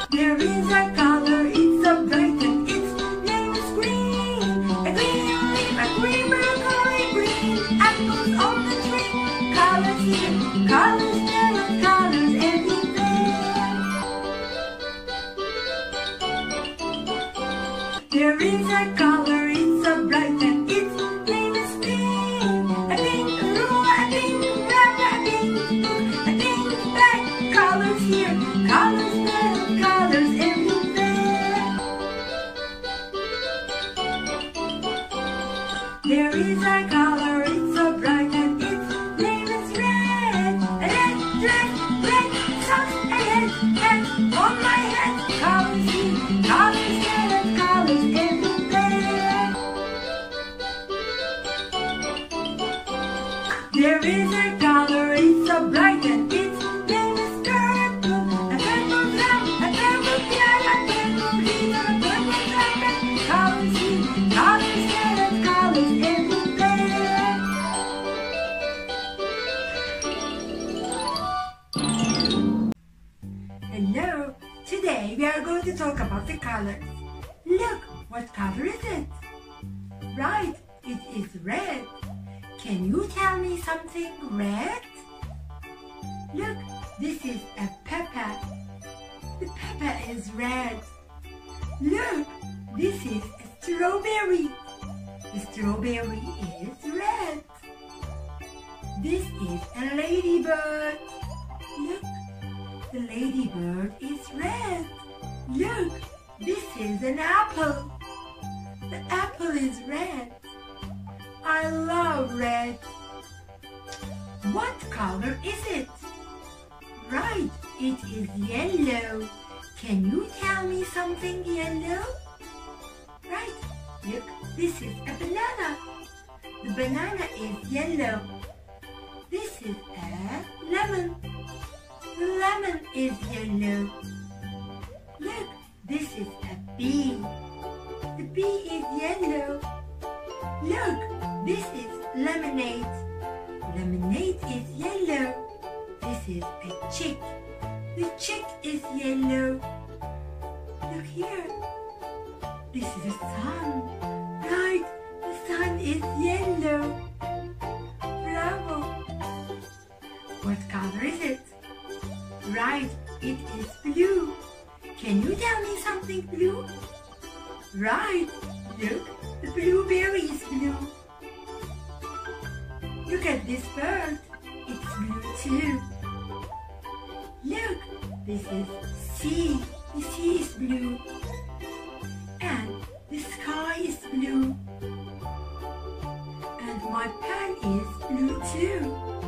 There is a color, it's so bright and its name is green. A green leaf, a green broccoli, green apples on the tree. Colors here, colors there, and colors everywhere. There is a color, it's so bright and its name is pink. A pink blue, a pink red, a pink blue, a pink black. Colors here, colors there, and colors everywhere. There is a color, it's so bright and its name is red. A red dress, red socks, a red hat on my head. Colors here, colors there, and colors everywhere. There is a color, it's so bright and its name is purple. A purple lamp, a purple piano, a purple heater, a purple trumpet. Colors here, colors there, and colors everywhere. Hello, today we are going to talk about the colors. Look, what color is it? Right, it is red. Can you tell me something red? Look, this is a pepper. The pepper is red. Look, this is a strawberry. The strawberry is red. This is a ladybird. Look, the ladybird is red. Look, this is an apple. The apple is red. I love red. What color is it? Right, it is yellow. Can you tell me something yellow? Right, look, this is a banana. The banana is yellow. This is a lemon. The lemon is yellow. Look, this is a bee. The bee is yellow. Look, this is lemonade. Lemonade is yellow. This is a chick. The chick is yellow. Look here. This is the sun. Right, the sun is yellow. Bravo. What color is it? Right, it is blue. Can you tell me something blue? Right, look, the blueberry is blue. Look at this bird. It's blue too. Look, this is sea. The sea is blue. And the sky is blue. And my pen is blue too.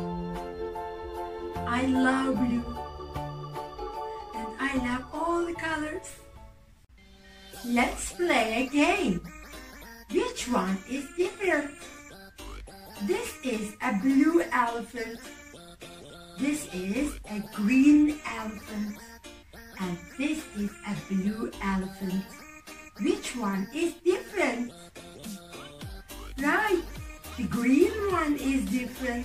I love blue. And I love all the colors. Let's play a game. Which one is different? This is a blue elephant. This is a green elephant. And this is a blue elephant. Which one is different? Right, the green one is different.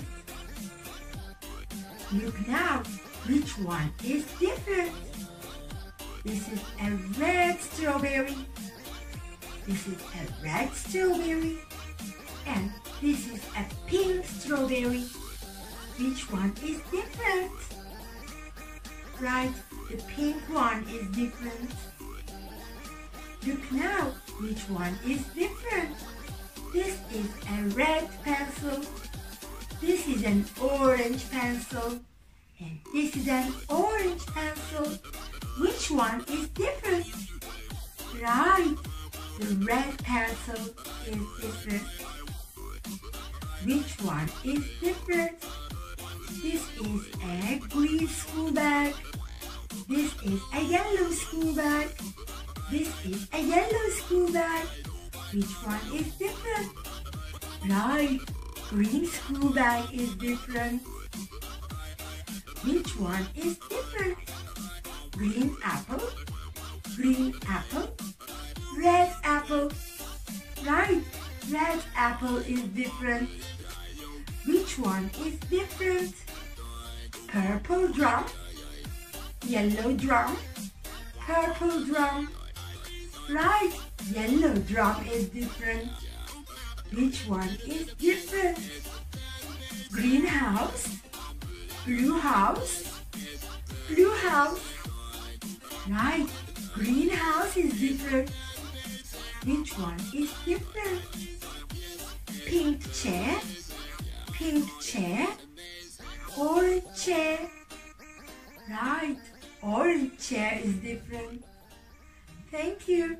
Look now, which one is different? This is a red strawberry. This is a red strawberry. And this is a pink strawberry. Which one is different? Right, the pink one is different. Look now, which one is different? This is a red pencil. This is an orange pencil. And this is an orange pencil. Which one is different? Right, the red pencil is different. Which one is different? This is a green school bag. This is a yellow school bag. This is a yellow school bag. Which one is different? Right, green school bag is different. Which one is different? Green apple, red apple. Right, red apple is different. Which one is different? Purple drum, yellow drum, Purple drum. Right, yellow drum is different. Which one is different? Green house, blue house, blue house. Right, green house is different. Which one is different? Pink chair, orange chair. Right, orange chair is different. Thank you.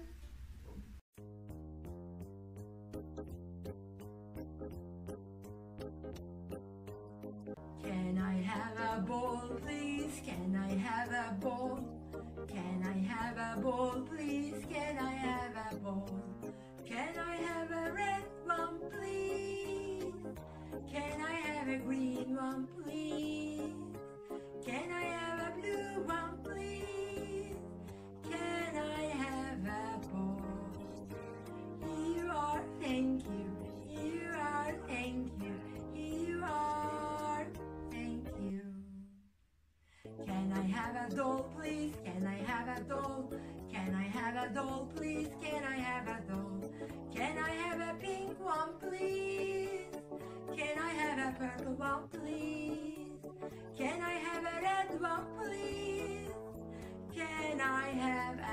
Can I have a ball, please? Can I have a ball? Can I have a ball, please? Can I have a ball? Can I have a red one, please? Can I have a green one, please? Can I have a blue one, please? Can I have a ball? Here you are, thank you. Here you are, thank you. Here you are, thank you. Can I have a doll, please? Can I have a doll? Can I have a doll, please? Can I have a doll? Can I have a pink one, please? Can I have a purple one, please? Can I have a red one, please? Can I have